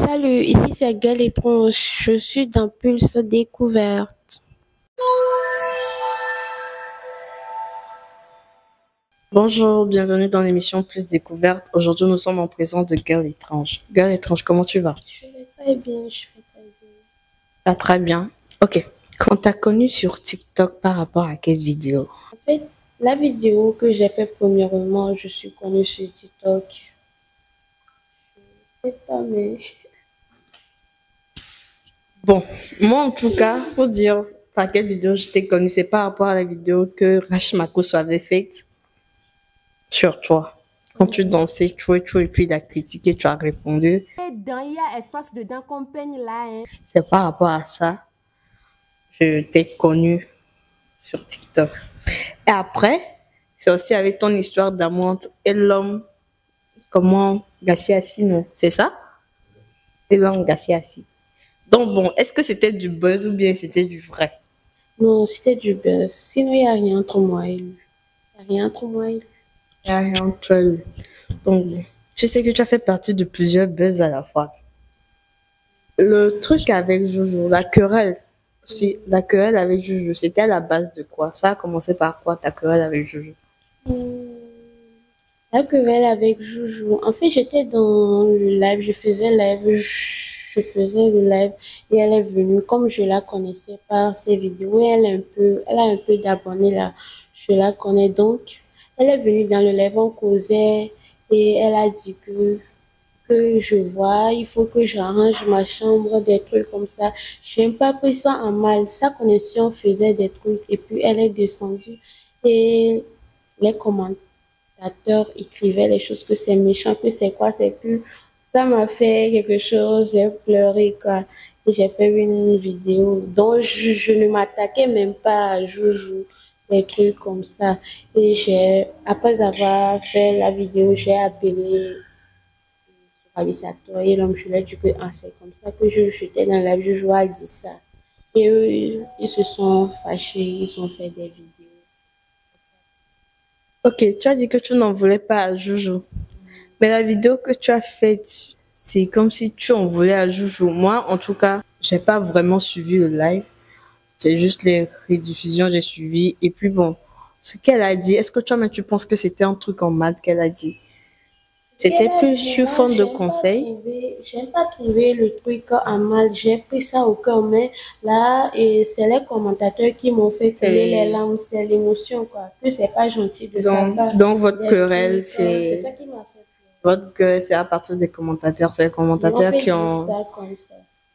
Salut, ici c'est Gaëlle Étrange. Je suis dans Pulse Découverte. Bonjour, bienvenue dans l'émission Plus Découverte. Aujourd'hui, nous sommes en présence de Gaëlle Étrange. Gaëlle Étrange, comment tu vas? Je vais très bien, je vais très bien. Ah, très bien. Ok. Quand t'as connu sur TikTok par rapport à quelle vidéo? En fait, la vidéo que j'ai fait premièrement, je suis connue sur TikTok. Je sais pas, mais Bon, moi en tout cas, pour dire par quelle vidéo je t'ai connue, c'est par rapport à la vidéo que Rachmakoso avait faite sur toi. Quand tu dansais, et puis il a critiqué, tu as répondu. il y a espace dedans qu'on peigne là. Hein. C'est par rapport à ça, je t'ai connue sur TikTok. Et après, c'est aussi avec ton histoire d'amour entre et l'homme, comment Gassiassi, non, c'est ça? Et l'homme Gassiassi. Donc bon, est-ce que c'était du buzz ou bien c'était du vrai? Non, c'était du buzz. Sinon, il n'y a rien entre moi et lui. Il n'y a rien entre moi et lui. Il n'y a rien entre eux. Donc bon, je sais que tu as fait partie de plusieurs buzz à la fois. Le truc avec Joujou, la querelle, aussi, la querelle avec Joujou, c'était à la base de quoi? Ça a commencé par quoi ta querelle avec Joujou? Hmm, La querelle avec Joujou. En fait, j'étais dans le live, je faisais le live et elle est venue. Comme je la connaissais par ses vidéos, elle a un peu d'abonnés là. Je la connais donc. Elle est venue dans le live, on causait et elle a dit que je vois, il faut que j'arrange ma chambre, des trucs comme ça. Je n'ai pas pris ça en mal. Sa connexion faisait des trucs et puis elle est descendue et les commentateurs écrivaient les choses que c'est méchant, que c'est quoi, c'est plus. Ça m'a fait quelque chose, j'ai pleuré quoi. Et j'ai fait une vidéo dont je ne m'attaquais même pas à Joujou, des trucs comme ça. Et après avoir fait la vidéo, j'ai appelé et l'homme, je lui ai dit que ah, c'est comme ça que j'étais dans la vie, je jouais à dire ça. Et eux, ils se sont fâchés, ils ont fait des vidéos. Ok, tu as dit que tu n'en voulais pas à Joujou. Mais la vidéo que tu as faite, c'est comme si tu en voulais à Joujou. Moi, en tout cas, j'ai pas vraiment suivi le live. C'est juste les rediffusions, j'ai suivi. Et puis bon, ce qu'elle a dit, est-ce que toi-même tu penses que c'était un truc en mode qu'elle a dit? C'était plus sur fond de conseil. J'aime pas trouver le truc en mal, j'ai pris ça au cœur, mais là, et c'est les commentateurs qui m'ont fait couler les larmes, c'est l'émotion, quoi. Que c'est pas gentil de sa part. Donc votre querelle, C'est ça qui m'a fait pleurer. votre querelle, c'est à partir des commentateurs. C'est les commentateurs qui ont. Ça comme ça.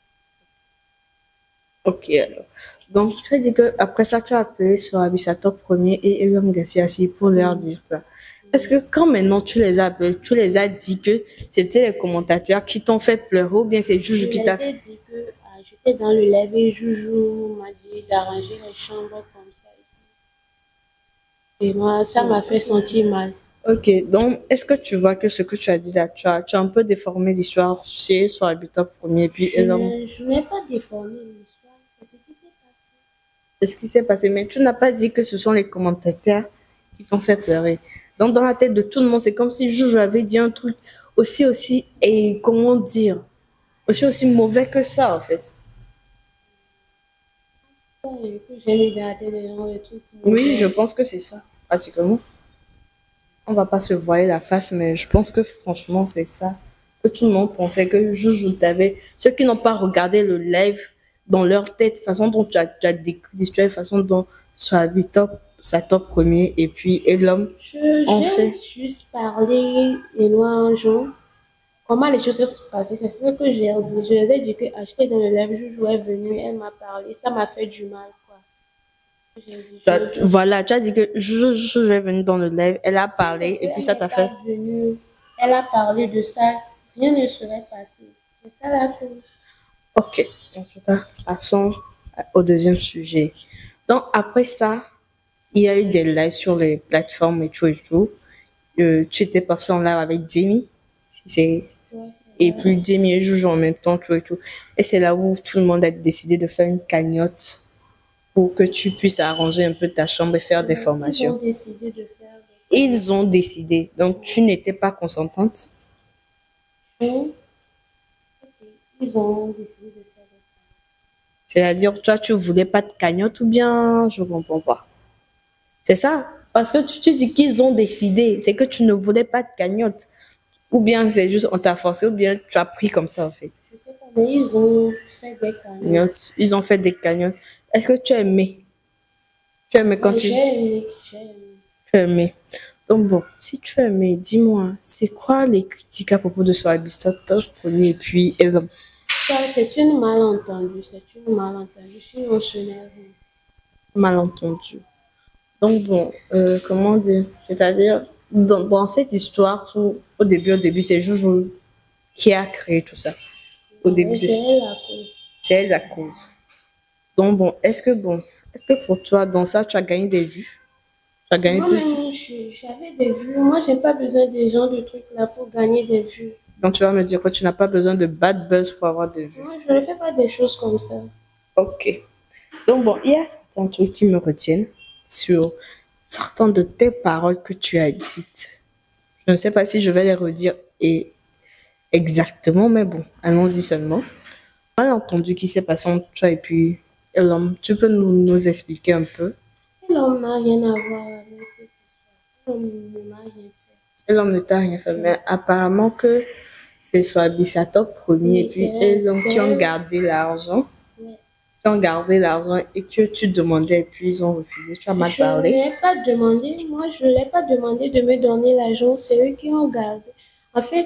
Ok, alors. Donc, tu as dit que après ça, tu as appelé sur Abissator premier et Eliam Gassiassi pour leur dire ça. Est-ce que quand maintenant tu les as appelés, tu les as dit que c'était les commentateurs qui t'ont fait pleurer ou bien c'est Joujou qui t'a fait? J'ai dit que j'étais dans le live et Joujou m'a dit d'arranger les chambres comme ça. Et moi, ça m'a fait sentir mal. Ok, donc est-ce que tu vois que ce que tu as dit là, tu as un peu déformé l'histoire chez sur Abissator premier puis Eliam? Je n'ai pas déformé l'histoire, c'est ce qui s'est passé. C'est ce qui s'est passé, mais tu n'as pas dit que ce sont les commentateurs qui t'ont fait pleurer. Donc, dans la tête de tout le monde, c'est comme si Joujou avait dit un truc et comment dire, aussi mauvais que ça, en fait. J'ai mis dans la tête des gens des trucs. Oui, je pense que c'est ça, pratiquement. On va pas se voiler la face, mais je pense que franchement, c'est ça. Que tout le monde pensait que Joujou t'avait. Ceux qui n'ont pas regardé le live dans leur tête, façon dont tu as décrit l'histoire, façon dont soit top, sa top premier, et puis et l'homme, en fait. J'ai juste parlé et moi un jour. Comment les choses se sont passées, c'est ce que j'ai dit. Je lui ai dit que acheter dans le live, Joujou est venue, elle m'a parlé, ça m'a fait du mal, quoi. Voilà, tu as dit que je vais venir dans le live, elle a parlé et puis ça t'a fait. Elle a parlé de ça, rien ne serait passé. C'est ça la cause. Ok, en tout cas, passons au deuxième sujet. Donc après ça, il y a eu des lives sur les plateformes et tout et tout. Tu étais passé en live avec Demi, et puis Demi et Joujou en même temps, tout et tout. Et c'est là où tout le monde a décidé de faire une cagnotte pour que tu puisses arranger un peu ta chambre et faire des formations. Ils ont décidé de faire. Ils ont décidé. Donc, tu n'étais pas consentante? Non. Ils ont décidé de faire des C'est-à-dire, toi, tu voulais pas de cagnotte ou bien, je comprends pas. C'est ça? Parce que tu dis qu'ils ont décidé, c'est que tu ne voulais pas de cagnotte. Ou bien c'est juste on t'a forcé, ou bien tu as pris comme ça en fait. je sais pas, mais ils ont fait des cagnottes. Cagnotte. Ils ont fait des cagnottes. Est-ce que tu as aimé? Tu as aimé Ouais, quand ils... j'ai aimé, j'ai aimé. Tu as aimé. Donc bon, si tu as aimé, dis-moi, c'est quoi les critiques à propos de Soabistat premier et puis Elom? Ça, c'est une malentendue, c'est une malentendue. Je suis notionnelle. Malentendu. Donc bon, comment dire? C'est-à-dire, dans cette histoire, tout, au début, c'est Joujou qui a créé tout ça. Au début Ouais, de... c'est la cause. C'est elle la cause. Donc est-ce que pour toi, dans ça, tu as gagné des vues? Tu as gagné plus? Moi-même, j'avais des vues. Moi, j'ai pas besoin des gens de trucs là pour gagner des vues. Donc tu vas me dire que tu n'as pas besoin de bad buzz pour avoir des vues. Moi, je ne fais pas des choses comme ça. Ok. Donc bon, il y a certains trucs qui me retiennent sur certaines de tes paroles que tu as dites. Je ne sais pas si je vais les redire exactement, mais bon, allons-y seulement. Malentendu qui s'est passé entre toi et puis l'homme, tu peux nous expliquer un peu? Et l'homme n'a rien à voir avec cette histoire. L'homme ne m'a rien fait. L'homme ne t'a rien fait, mais apparemment que c'est soit Bissato premier et Oui, puis l'homme qui ont gardé l'argent, ouais. qui ont gardé l'argent et que tu demandais et puis ils ont refusé. Tu as mal Je ne parlé. l'ai pas demandé. Moi, je ne l'ai pas demandé de me donner l'argent. C'est eux qui ont gardé. En fait,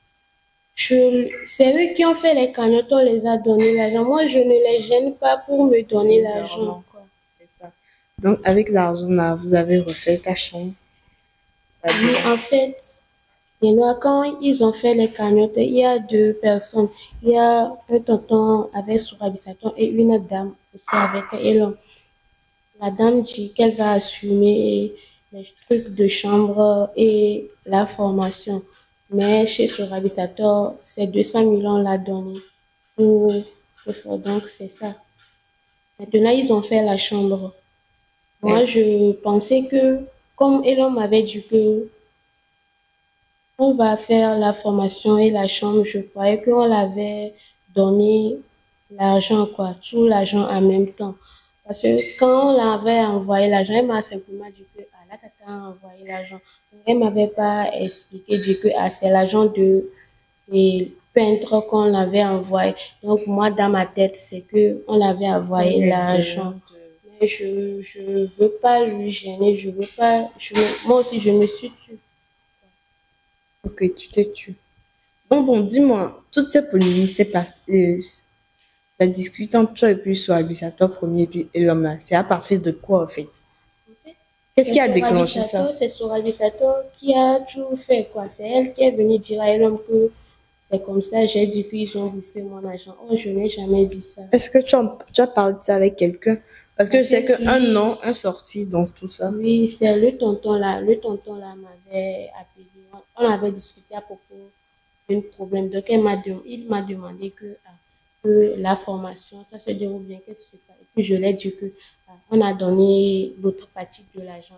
c'est eux qui ont fait les cagnottes, on les a donné l'argent. Moi, je ne les gêne pas pour me donner l'argent, quoi. C'est ça. Donc avec l'argent là, vous avez refait ta chambre. Oui, en fait, et là, quand ils ont fait les cagnottes, il y a deux personnes. Il y a un tonton avec Sourabisaton et une dame aussi avec Elon. La dame dit qu'elle va assumer les trucs de chambre et la formation. Mais chez Sourabisator, c'est 200 millions on l'a donné pour faire. Donc, c'est ça. Maintenant, ils ont fait la chambre. Moi, Et je pensais que, comme Elon m'avait dit que on va faire la formation et la chambre, je croyais qu'on l'avait donné l'argent, quoi, tout l'argent en même temps. Parce que quand on l'avait envoyé l'argent, elle m'a simplement dit que ah, la tata a envoyé l'argent. Elle m'avait pas expliqué, dit que ah, c'est l'argent de les peintres qu'on l'avait envoyé. Donc, moi, dans ma tête, c'est que on avait envoyé l'argent. Mais je veux pas lui gêner, je veux pas, moi aussi, je me suis tue. ok, tu t'es tué. Bon, dis-moi, toutes ces polémiques, la discussion entre toi et puis sur Abissator premier et puis l'homme là, c'est à partir de quoi en fait? Qu'est-ce qui a déclenché ça? C'est Sorabi Sato qui a tout fait, quoi. C'est elle qui est venue dire à l'homme que c'est comme ça. J'ai dit qu'ils ont bouffé mon argent. Oh, je n'ai jamais dit ça. Est-ce que tu as parlé de ça avec quelqu'un? Parce que En je sais fait, qu'un oui, nom, un sorti dans tout ça. oui, c'est le tonton là. Le tonton là m'avait appelé. On avait discuté à propos d'un problème. Donc, il m'a demandé que la formation, ça se déroule bien, qu'est-ce que c'est pas. Et puis, je lui ai dit que on a donné l'autre partie de l'argent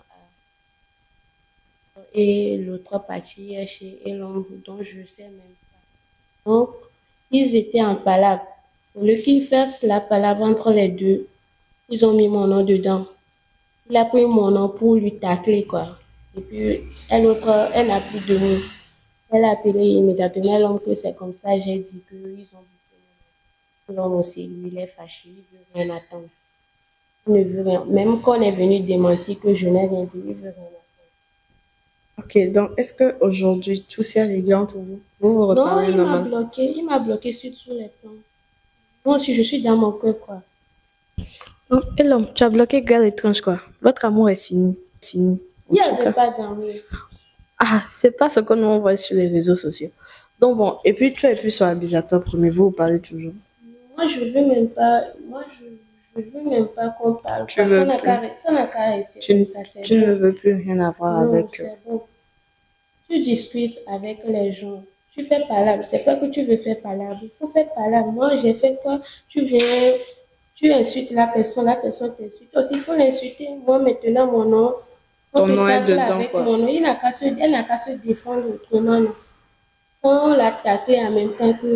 et l'autre partie est chez Elon, dont je sais même pas. Donc, ils étaient en palabre. Au lieu qu'ils fassent la palabre entre les deux, ils ont mis mon nom dedans. Il a pris mon nom pour lui tacler, quoi. Et puis, elle n'a plus de mots. Elle a appelé immédiatement l'homme que c'est comme ça. J'ai dit qu'ils ont bouffé. L'homme aussi, lui, il est fâché. Il veut rien attendre. Il ne veut rien. Même quand on est venu démentir que je n'ai rien dit, il veut rien attendre. Ok, donc est-ce que aujourd'hui tout s'est réglé entre vous? Vous vous Non, reparlez normal? il m'a bloqué sur tous les plans. Moi aussi, je suis dans mon cœur, quoi. Oh, et l'homme, tu as bloqué Girl étrange quoi. Votre amour est fini. Fini. Il En n'y tout avait cas. pas d'amour. Ah, c'est pas ce que nous on voit sur les réseaux sociaux. Donc bon, et puis tu es plus sur Abisator premier, vous parlez toujours. Moi, je veux même pas, je veux même pas qu'on parle, Tu quoi. veux plus. Ça n'a qu'à rester Tu, comme ça, c'est tu ne bon. veux plus rien avoir Non, avec eux. c'est bon. Tu discutes avec les gens. Tu fais palabre. C'est pas que tu veux faire palabre. Il faut faire palabre. Moi, j'ai fait quoi? Tu viens, tu insultes la personne t'insulte. Aussi, il faut l'insulter. Moi, maintenant, mon nom, on Ton te nom est tacle dedans avec quoi. mon nom. Elle n'a qu'à se défendre autrement, non. Quand on l'a taclé en même temps que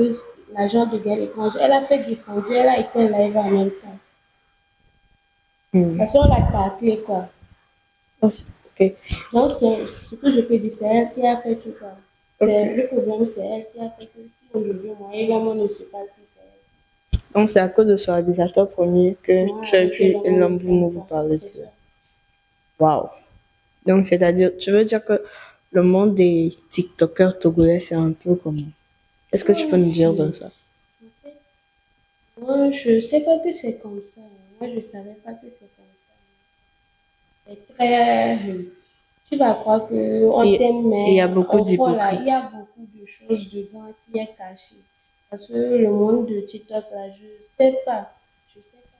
l'agent de guerre étrangère, elle a fait descendre, elle a été live en même temps. Hmm. Parce qu'on l'a taclé, quoi. Oh, ok. Donc, c'est ce que je peux dire, c'est elle qui a fait tout, quoi. Ok. Le problème, c'est elle qui a fait que si aujourd'hui, moi, également, ne se parle plus, c'est elle. Donc, c'est à cause de son réalisateur premier que Moi, tu as avec pu, également, l'homme, ne vous parle ne vous pas. parlez C'est plus. ça. Waouh. Donc, c'est-à-dire, tu veux dire que le monde des TikTokers togolais, c'est un peu comment? Qu'est-ce que tu peux nous dire de Ouais. ça? En fait, moi, je sais pas que c'est comme ça. Moi, je savais pas que c'est comme ça. C'est très... Tu vas croire que on Et t'aime, il y a mais beaucoup au fond, là, il y a d'hypocrites. beaucoup de choses dedans qui est caché. Parce que le monde de TikTok, là, je sais pas. Je sais pas.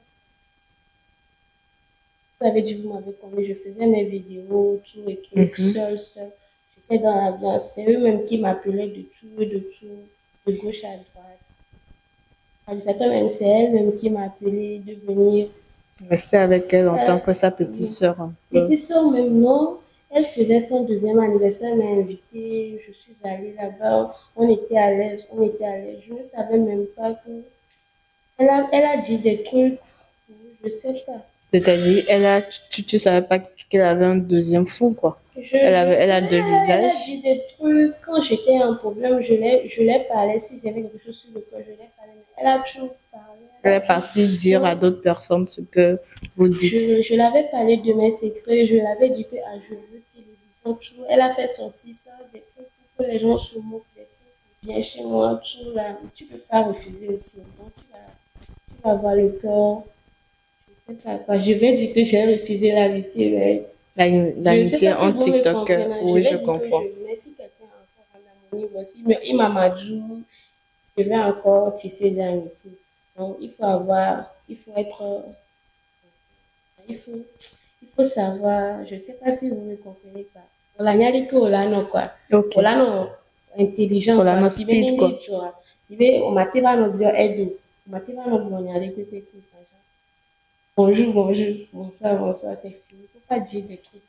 Vous avez dit, vous m'avez connu, je faisais mes vidéos, tout et tout, Mhm. seul. J'étais dans l'ambiance. C'est eux-mêmes qui m'appelaient de tout, de gauche à droite. À certains même, c'est elle-même qui m'a appelé de venir. Rester avec elle en Euh, tant que sa petite sœur un peu. Petite soeur même, non. Elle faisait son deuxième anniversaire, elle m'a invitée. Je suis allée là-bas. On était à l'aise, on était à l'aise. Je ne savais même pas que. Elle a dit des trucs. Je sais pas. C'est-à-dire, tu savais pas qu'elle avait un deuxième fou, quoi. Elle a deux Elle a visages. dit des trucs. Quand j'étais en problème, je l'ai parlé. Si j'avais quelque chose sur le cœur, je l'ai parlé. Elle a toujours parlé. Elle Elle a est toujours. partie dire à Donc, d'autres personnes ce que vous dites. je l'avais parlé de mes secrets. Je l'avais dit que ah, je veux télévision, tout. Elle a fait sortir ça, des trucs pour que les gens se moquent, des trucs. Viens chez moi, tout là. Tu peux pas refuser aussi. Donc, tu vas avoir le cœur. Je sais pas quoi. Je vais dire que j'ai refusé l'amitié, mais je ne sais L'amitié pas si entre vous me TikTokers, comprenez. Je oui, je vais dire que comprends. mais si quelqu'un a encore en harmonie aussi, mais il m'a madjou, je vais encore tisser des amitiés. Donc, il faut être, il faut, il faut savoir, je ne sais pas si vous me comprenez pas. Voilà, il y a des là, non, quoi. Ok. Voilà, non, intelligent, Pour la quoi. no Si bien speed, quoi. tu vois. Si bien, on m'a dit, non, bien, aide. On m'a dit, non, bien, il y a des trucs, bonjour, bonjour, bonsoir, bonsoir, c'est fini. Il ne faut pas dire des trucs.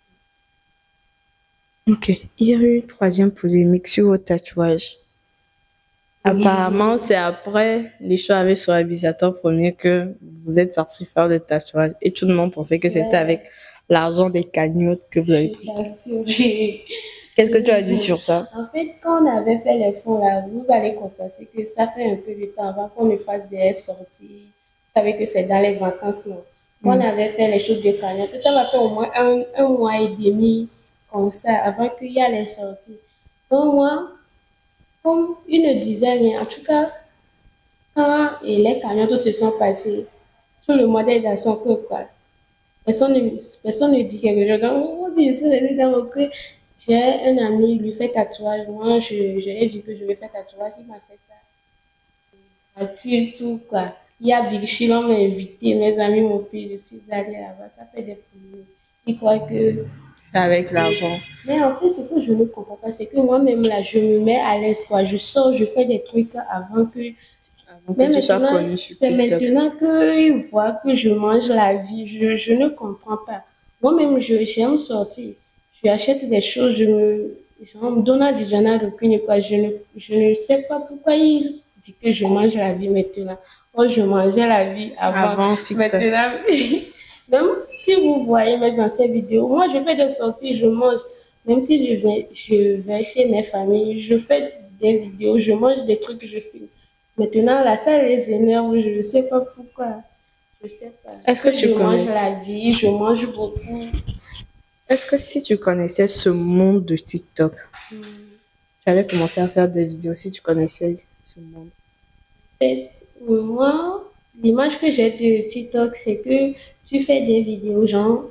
Ok. Il y a eu une troisième polémique sur vos tatouages. Apparemment, c'est après l'histoire avec son réalisateur premier que vous êtes parti faire le tatouage. Et tout le monde pensait que c'était Ouais, avec l'argent des cagnottes que vous avez je pris. t'assure. Qu'est-ce que tu as dit sur ça? En fait, quand on avait fait les fonds là, vous allez constater que ça fait un peu de temps avant qu'on ne fasse des sorties. Vous savez que c'est dans les vacances, non? Quand on Hmm. avait fait les choses de cagnotte, ça va faire au moins un mois et demi comme ça avant qu'il y ait les sorties. Donc moi, comme ils ne disaient rien, en tout cas, quand les cagnottes se sont passées, tout le monde est dans son cœur, quoi. Personne ne dit quelque chose. Donc, moi aussi, je suis restée dans mon cœur. J'ai un ami, il lui fait tatouage. Moi, je lui ai dit que je vais faire tatouage. Il m'a fait ça. Gratuit et tout, quoi. Il y a Big Chill, on m'a invité. Mes amis m'ont pris. Je suis allée là-bas. Ça fait des problèmes. Il croit que. C'est avec l'argent. Mais en fait, ce que je ne comprends pas, c'est que moi-même, là, je me mets à l'aise, quoi. Je sors, je fais des trucs avant que. Avant que Mais tu sois maintenant, connu sur c'est TikTok. maintenant qu'ils voient que je mange la vie. Je ne comprends pas. Moi-même, j'aime sortir. Je achète des choses, je me donne à Diana Rupine, quoi. Je ne sais pas pourquoi il dit que je mange la vie maintenant. Moi, je mangeais la vie avant. Avant TikTok. Maintenant, même si vous voyez mes anciennes vidéos, moi, je fais des sorties, je mange. Même si je vais chez mes familles, je fais des vidéos, je mange des trucs, je filme. Maintenant, là, ça les énerve, je ne sais pas pourquoi. Je sais pas. Est-ce que Que tu je mange connais? la vie, je mange beaucoup. Est-ce que si tu connaissais ce monde de TikTok, tu allais commencer à faire des vidéos si tu connaissais ce monde? Et moi, l'image que j'ai de TikTok, c'est que tu fais des vidéos, genre,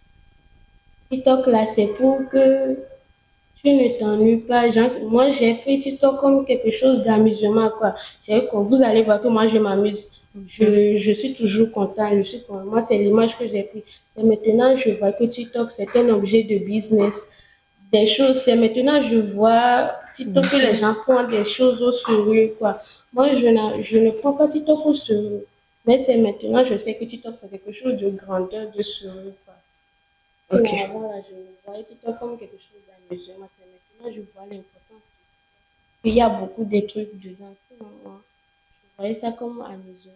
TikTok là, c'est pour que tu ne t'ennuies pas. Genre, moi, j'ai pris TikTok comme quelque chose d'amusement, quoi. Vous allez voir que moi, je m'amuse. Je suis toujours content. Moi, c'est l'image que j'ai pris. C'est maintenant, je vois que TikTok, c'est un objet de business. Des choses, c'est maintenant, je vois TikTok que les gens prennent des choses au sérieux, quoi. Moi, je ne prends pas TikTok au sérieux. Mais c'est maintenant, je sais que TikTok, c'est quelque chose de grandeur, de sérieux, quoi. Ok. Sinon, avant, là, je voyais TikTok comme quelque chose d'amusant. C'est maintenant, je vois l'importance. Il y a beaucoup de trucs dedans. Sinon, moi. voyais ça comme amusement.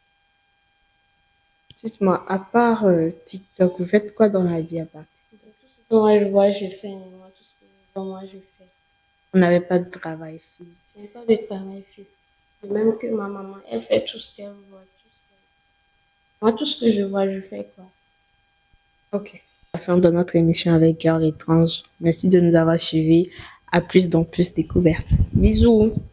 Dites-moi, à part TikTok, vous faites quoi dans la vie à part TikTok? Donc, tout ce que moi je vois, je fais. Moi, tout ce que je vois, moi je fais. On n'avait pas de travail Je n'ai fixe. pas de travail fixe. De même que ma maman, elle fait tout ce qu'elle voit. Moi, tout ce que je vois, je fais quoi. Ok. La fin de notre émission avec Girl Étrange. Merci de nous avoir suivis. À plus dans plus découvertes. Bisous.